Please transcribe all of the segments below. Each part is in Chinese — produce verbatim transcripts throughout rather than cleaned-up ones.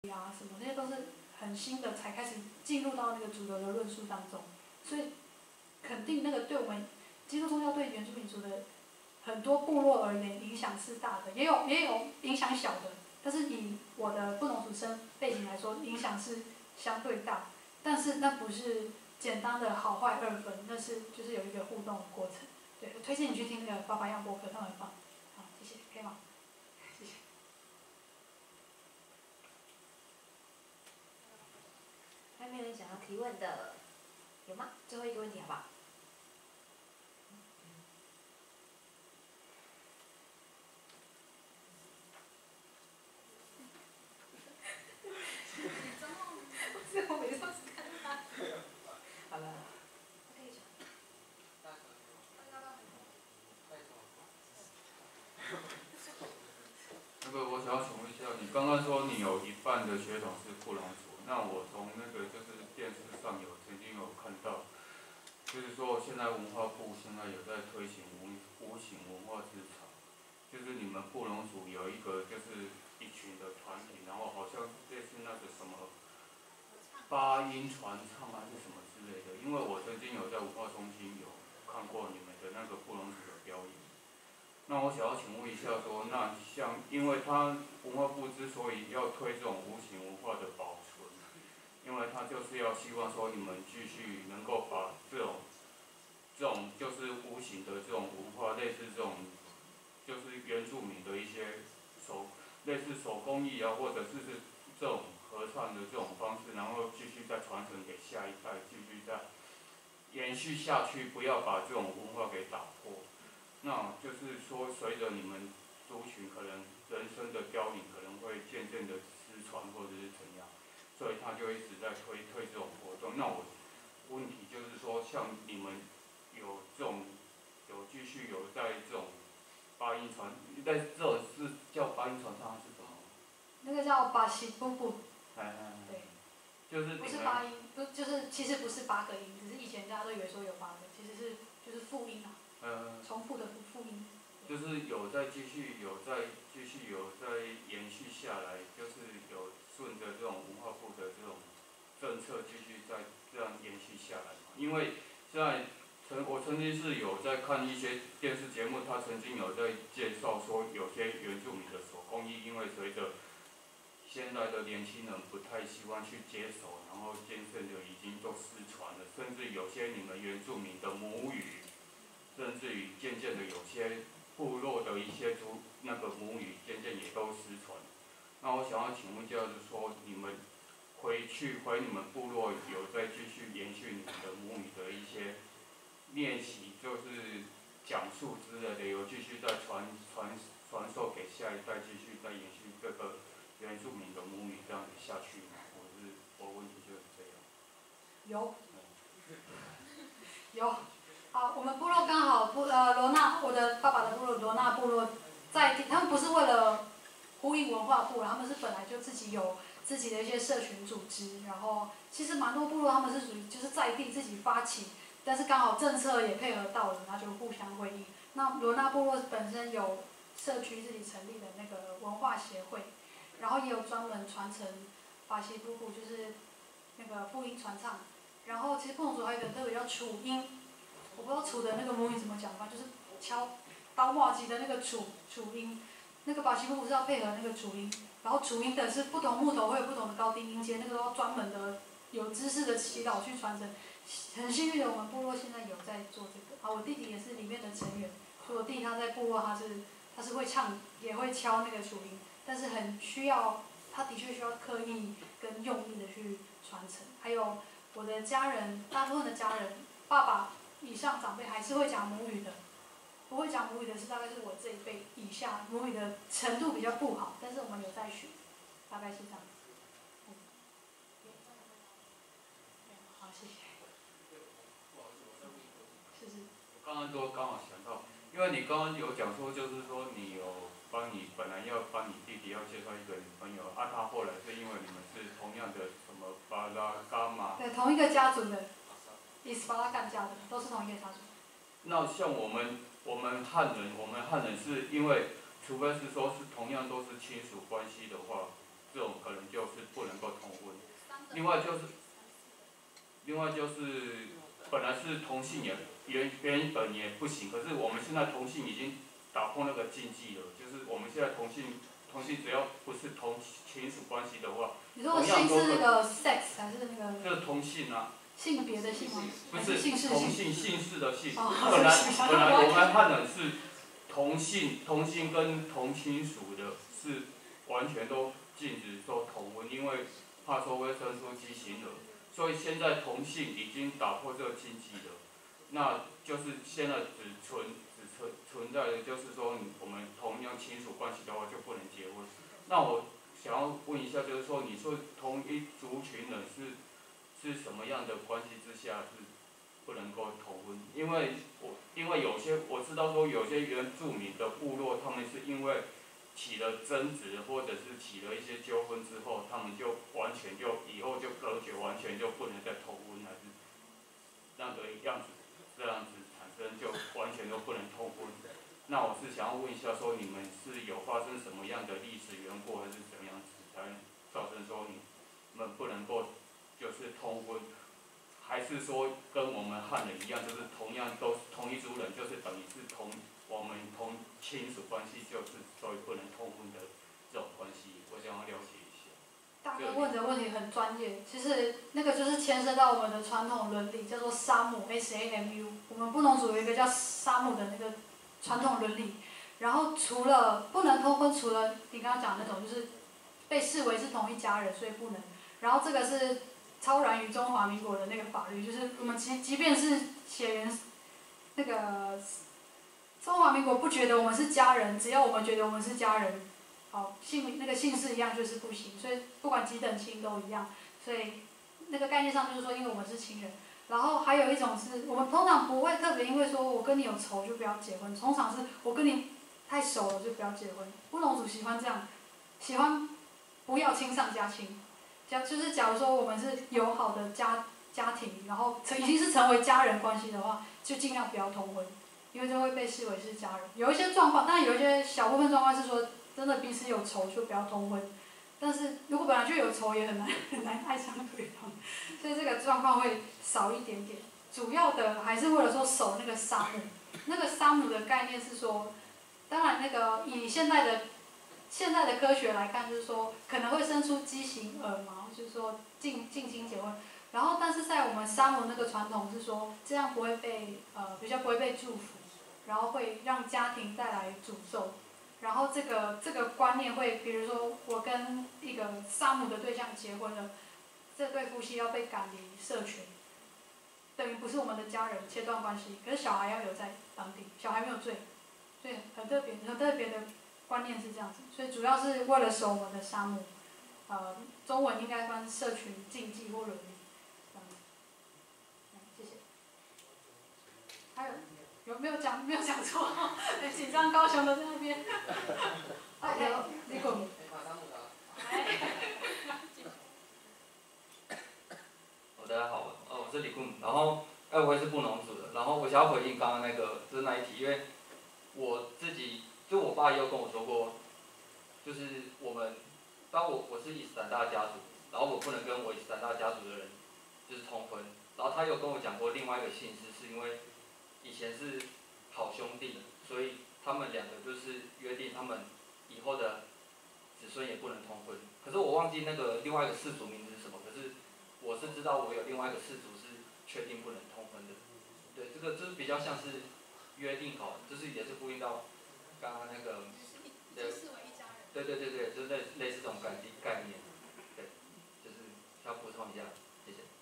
啊什么那些都是很新的，才开始进入到那个主流的论述当中，所以肯定那个对我们基督宗教对原住民族的很多部落而言影响是大的，也有也有影响小的，但是以我的布农族生背景来说，影响是相对大，但是那不是简单的好坏二分，那是就是有一个互动的过程。对，我推荐你去听那个爸爸样播客，他们很棒。好，谢谢，可以吗？谢谢。 还没有人想要提问的，有吗？最后一个问题好不好？ 是我没上次看他。 好了。 那个，我想要请问一下，你刚刚说你有一半的血统是布农族，那我从那个就是电视上有曾经有看到，就是说现在文化部现在有在推行无无形文化资产，就是你们布农族有一个就是一群的团体，然后好像类似那个什么八音传唱还是什么之类的，因为我曾经有在文化中心有看过你们的那个布农族的表演。那我想要请问一下说，那像因为他文化部之所以要推这种无形文化的保存，因为他就是要希望说你们继续能够把这种这种就是无形的这种文化，类似这种就是原住民的一些手类似手工艺啊，或者是是这种合唱的这种方式，然后继续再传承给下一代，继续再延续下去，不要把这种文化给打破。那就是说，随着你们族群可能人生的凋零，可能会渐渐的失传或者是怎样，所以他就一直在推推这种活动。那我问题就是说，像你们有这种有继续有在这种八音传，在这种是叫八音传唱是什么？ 那个叫巴西布布。 哎哎对。 就是不是八音，不就是其实不是八个音，只是以前大家都以为说有八个，其实是就是复音啊。 呃， 重复的复复音。 就是有在继续，有在继续，有在延续下来，就是有顺着这种文化部的这种政策继续再这样延续下来嘛。因为现在曾我曾经是有在看一些电视节目，他曾经有在介绍说，有些原住民的手工艺，因为随着现在的年轻人不太喜欢去接手，然后渐渐的已经都失传了，甚至有些你们原住民的母语。甚至于渐渐的有些部落的一些族那个母语渐渐也都失传。那我想要请问，就是说你们回去回你们部落有在继续延续你们的母语的一些练习，就是讲述之类的，有继续在传传传授给下一代，继续在延续这个原住民的母语这样子下去吗？我是我问题就是这样。 有。有。好，我们部落刚好部呃罗纳，我的爸爸的部落罗纳部落在地，他们不是为了呼应文化部，他们是本来就自己有自己的一些社群组织，然后其实蛮多部落他们是属于就是在地自己发起，但是刚好政策也配合到了，然后就互相会议。那罗纳部落本身有社区自己成立的那个文化协会，然后也有专门传承巴西布布，就是那个复音传唱，然后其实布农族还有一个特别叫楚音。我不知道楚的那个母语怎么讲吧，就是敲刀磨机的那个楚楚音，那个巴西布是要配合那个楚音，然后楚音的是不同木头会有不同的高低音阶，那个都要专门的有知识的祈祷去传承。很幸运的，我们部落现在有在做这个，啊，我弟弟也是里面的成员，所以我弟他在部落他是他是会唱也会敲那个楚音，但是很需要，他的确需要刻意跟用力的去传承。还有我的家人，大部分的家人，爸爸。以上长辈还是会讲母语的，不会讲母语的是大概是我这一辈以下，母语的程度比较不好，但是我们有在学，大概是这样子。嗯。好，谢谢。是是。 我刚刚都刚好想到，因为你刚刚有讲说，就是说你有帮你本来要帮你弟弟要介绍一个女朋友，啊，他后来是因为你们是同样的什么巴拉伽马。 对，同一个家族的。伊斯巴拉干家的都是同一个家族。 那像我们我们汉人，我们汉人是因为，除非是说是同样都是亲属关系的话， 这种可能就是不能够同婚。另外就是，另外就是本来是同性也原原本也不行，可是我们现在同性已经打破那个禁忌了，就是我们现在同性同性只要不是同亲属关系的话， 你说的性是那个 sex 还是那个？ 就是同性啊。 性别的性吗？ 不是同性姓氏的姓， 哦、 本来本来我们汉人是同性同性跟同亲属的是完全都禁止说同婚，因为怕说会生出畸形儿，所以现在同性已经打破这个禁忌了，那就是现在只存只存存在的就是说我们同样亲属关系的话就不能结婚。那我想要问一下，就是说你说同一族群人是是什么样的关系之下是不能够同婚？因为我因为有些我知道说有些原住民的部落，他们是因为起了争执或者是起了一些纠纷之后，他们就完全就以后就隔绝，完全就不能再同婚，还是那个样子这样子产生就完全都不能同婚。那我是想要问一下，说你们是有发生什么样的历史缘故，还是怎么样子才造成说你们不能够就是通婚，还是说跟我们汉人一样，就是同样都是同一族人，就是等于是同我们同亲属关系，就是所以不能通婚的这种关系，我想要了解一下。 大哥问的问题很专业，其实那个就是牵涉到我们的传统伦理，叫做沙姆 S A M U。我们布农族有一个叫沙姆的那个传统伦理，然后除了不能通婚，除了你刚刚讲的那种，就是被视为是同一家人，所以不能。然后这个是超然于中华民国的那个法律，就是我们即即便是血缘那个中华民国不觉得我们是家人，只要我们觉得我们是家人，好姓那个姓氏一样就是不行，所以不管几等亲都一样。所以那个概念上就是说，因为我们是亲人。然后还有一种是我们通常不会特别因为说我跟你有仇就不要结婚，通常是我跟你太熟了就不要结婚。布农族喜欢这样，喜欢不要亲上加亲。假就是假如说我们是友好的家家庭，然后已经是成为家人关系的话，就尽量不要通婚，因为就会被视为是家人。有一些状况，当然有一些小部分状况是说真的彼此有仇就不要通婚，但是如果本来就有仇也很难很难爱上对方，所以这个状况会少一点点。主要的还是为了说守那个沙姆，那个沙姆的概念是说，当然那个以现在的现在的科学来看，就是说可能会生出畸形儿嘛，就是说近近亲结婚。然后，但是在我们沙姆那个传统是说，这样不会被呃比较不会被祝福，然后会让家庭带来诅咒。然后这个这个观念会，比如说我跟一个沙姆的对象结婚了，这对夫妻要被赶离社群，等于不是我们的家人，切断关系。可是小孩要留在当地，小孩没有罪，所以很特别很特别的观念是这样子。所以主要是为了守我们的沙姆，呃，中文应该翻社群禁忌或伦理。谢谢。还有有没有讲没有讲错？很紧张，高雄的在那边。OK， 你滚。 哦，大家好，呃，我是李坤，然后，哎，我也是布农族的，然后我想要回应刚刚那个就是那一题，因为我自己就我爸也有跟我说过，就是我们，当我我是伊斯兰大家族，然后我不能跟我伊斯兰大家族的人就是通婚，然后他有跟我讲过另外一个姓氏，是因为以前是好兄弟，所以他们两个就是约定他们以后的子孙也不能通婚。可是我忘记那个另外一个氏族名字是什么，可是我是知道我有另外一个氏族是确定不能通婚的。对，这个就是比较像是约定好，就是也是呼应到刚刚那个，对，对对对对，就是类类似这种概概念，对，就是要补充一下，谢谢。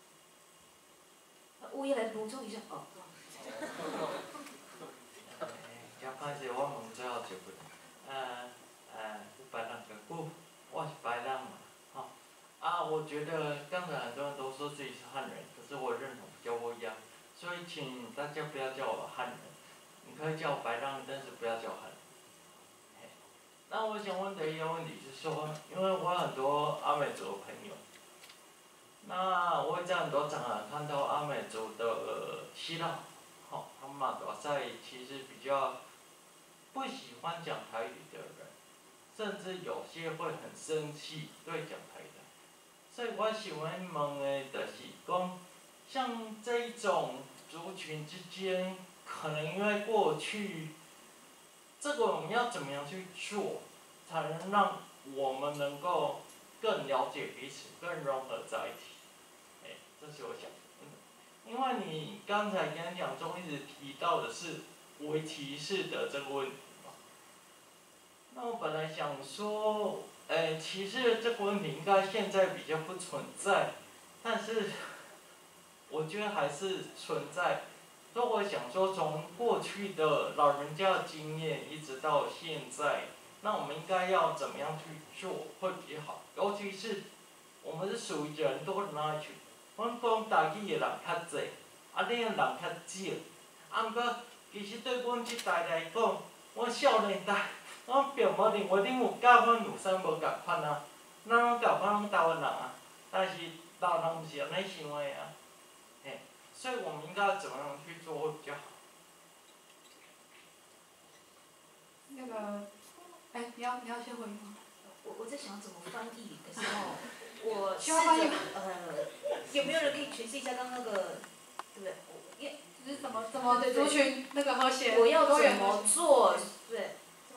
吴一来补充一下哦。 真歹势，我问最后一句，呃呃，有别人就讲，我是白人嘛，吼、啊，我觉得刚才很多人都说自己是汉人，可是我认同比较不一样，所以请大家不要叫我汉人，你可以叫我白人，但是不要叫汉人。那我想问的一个问题是说，因为我有很多阿美族的朋友，那我会在很多场合看到阿美族的希腊，好，他们马多赛其实比较不喜欢讲台语的人， 甚至有些会很生气对讲台的。所以我想要问的就是讲，像这种族群之间，可能因为过去，这个我们要怎么样去做，才能让我们能够更了解彼此，更融合在一起？哎，这是我想问的。因为你刚才跟讲中一直提到的是围棋式的这个问题嘛，那我本来想说，哎，歧视的这个问题应该现在比较不存在，但是我觉得还是存在。所以我想说，从过去的老人家的经验一直到现在，那我们应该要怎么样去做会比较好？尤其是我们是属于人多人爱群，阮讲台语的人较济，啊，你的人较少。啊，毋过其实对阮即代来讲，阮少年代，阮并无认为恁有甲阮有啥无共款啊，咱拢共款拢台湾人啊，但是老人毋是安尼想的啊，嘿，所以我们应该要怎么样去做会比较好？ 那个，哎，你要你要先回应吗？ 我我在想怎么翻译的时候，我试需要翻译着呃，有没有人可以诠释一下刚刚那个，对不对？我因为就是怎么怎么族群那个和谐， 我要多怎么元和谐做？对，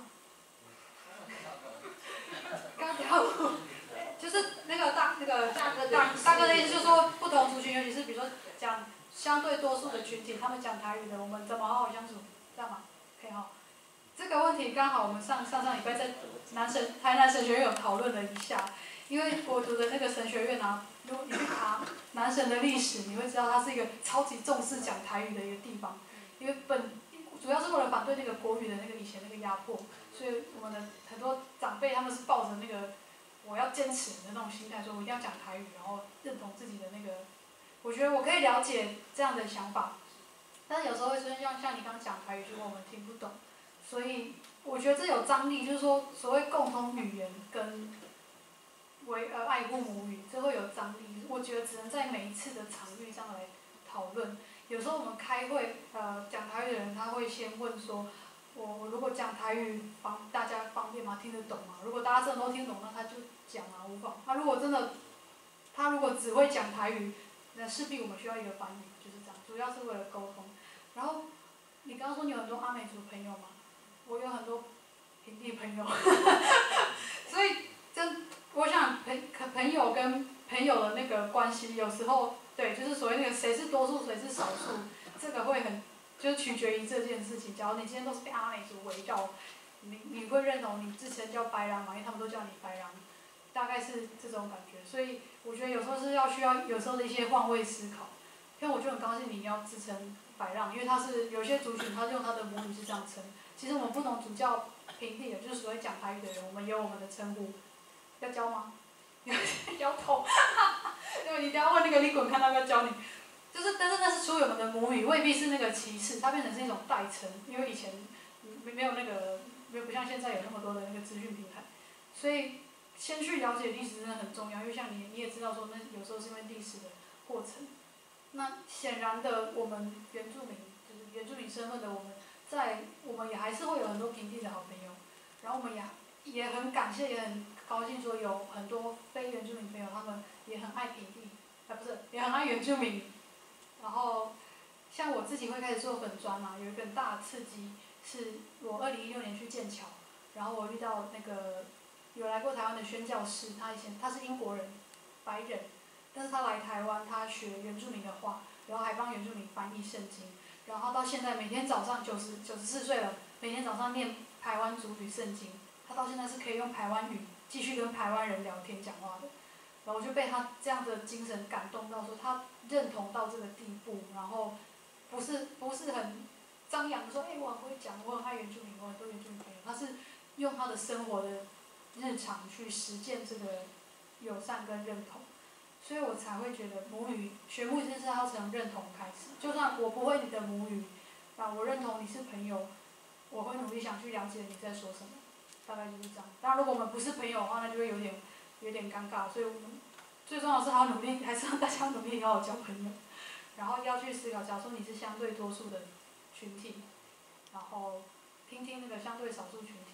刚跳舞，就是那个大那个大哥的大意思大哥的意思就是说，不同族群，尤其是比如说讲相对多数的群体，他们讲台语的，我们怎么好好相处，这样吗？可以哈。这个问题刚好我们上上上礼拜在南神台南神学院有讨论了一下，因为我读的那个神学院啊，如果你去查南神的历史，你会知道它是一个超级重视讲台语的一个地方，因为本主要是为了反对那个国语的那个以前那个压迫，所以我们的很多长辈他们是抱着那个我要坚持的那种心态，说我一定要讲台语，然后认同自己的那个，我觉得我可以了解这样的想法，但是有时候会出现像像你刚刚讲台语，结果我们听不懂，所以我觉得这有张力，就是说所谓共同语言跟为呃爱护母语，这会有张力。我觉得只能在每一次的场域上来讨论。有时候我们开会，呃，讲台语的人他会先问说，我我如果讲台语方大家方便吗？听得懂吗？如果大家真的都听懂，那他就讲啊，无妨。他、啊、如果真的，他如果只会讲台语，那势必我们需要一个翻译，就是这样，主要是为了沟通。然后你刚刚说你有很多阿美族朋友吗？我有很多平地朋友，所以真我想朋朋友跟朋友的那个关系，有时候对，就是所谓那个谁是多数谁是少数，这个会很就是取决于这件事情。假如你今天都是被阿美族围绕，你你会认同你自称叫白狼吗？因为他们都叫你白狼，大概是这种感觉。所以我觉得有时候是要需要有时候的一些换位思考。因为我就很高兴你要自称白浪，因为他是有些族群他用他的母语是这样称。其实我们不同主教平地的，就是所谓讲台语的人，我们也有我们的称呼。要教吗？摇头，因为你一定要问那个李滚看他要不要教你。就是，但是那是出于我们的母语，未必是那个歧视，它变成是一种代称，因为以前没没有那个，没有不像现在有那么多的那个资讯平台，所以先去了解历史真的很重要，因为像你你也知道说，那有时候是因为历史的过程。那显然的，我们原住民就是原住民身份的我们，在我们也还是会有很多平地的好朋友，然后我们也也很感谢，也很高兴说有很多非原住民朋友，他们也很爱平地，啊不是，也很爱原住民。然后像我自己会开始做粉专嘛，有一个很大的刺激，是我二零一六年去剑桥，然后我遇到那个有来过台湾的宣教士，他以前他是英国人，白人。但是他来台湾，他学原住民的话，然后还帮原住民翻译圣经，然后到现在每天早上九十九十四岁了，每天早上念台湾族语圣经，他到现在是可以用台湾语继续跟台湾人聊天讲话的，然后我就被他这样的精神感动到，说他认同到这个地步，然后不是不是很张扬的说，哎、欸、我很会讲，我很爱原住民，我很多原住民朋友，他是用他的生活的日常去实践这个友善跟认同。所以我才会觉得母语学母语这件事要从认同开始，就算我不会你的母语，啊，我认同你是朋友，我会努力想去了解你在说什么，大概就是这样。当然，如果我们不是朋友的话，那就会有点有点尴尬。所以我们最重要的是还要努力，还是让大家努力好好交朋友，然后要去思考，假如说你是相对多数的群体，然后听听那个相对少数群体，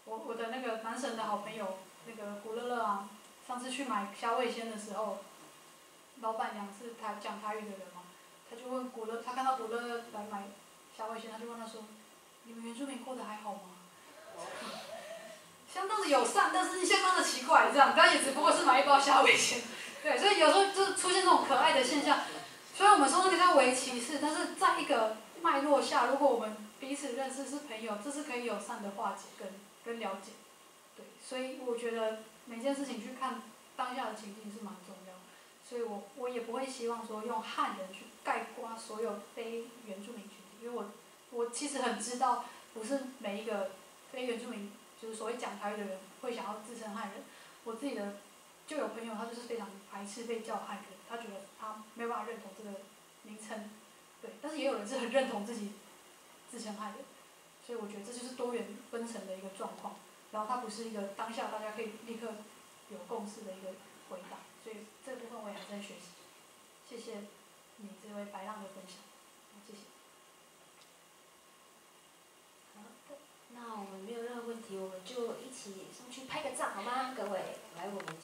我我的那个男神的好朋友那个古乐乐啊，上次去买虾味鲜的时候，老板娘是台讲台语的人嘛，他就问古乐，他看到古乐乐来买虾味鲜，他就问他说，你们原住民过得还好吗？相当的友善，但是相当的奇怪，这样，他也只不过是买一包虾味鲜，对，所以有时候就是出现这种可爱的现象。虽然我们说那个叫围棋士，但是在一个脉络下，如果我们彼此认识是朋友，这是可以友善的化解跟跟了解，对，所以我觉得每件事情去看当下的情境是蛮重要的，所以我我也不会希望说用汉人去概括所有非原住民群体，因为我我其实很知道，不是每一个非原住民就是所谓讲台语的人会想要自称汉人，我自己的就有朋友他就是非常排斥被叫汉人，他觉得他没有办法认同这个名称，对，但是也有人是很认同自己自称汉人，所以我觉得这就是多元分层的一个状况，然后它不是一个当下大家可以立刻有共识的一个回答，所以这部分我也还在学习，谢谢你这位白浪的分享，谢谢。 好的，那我们没有任何问题，我们就一起上去拍个照好吗？各位，来我们。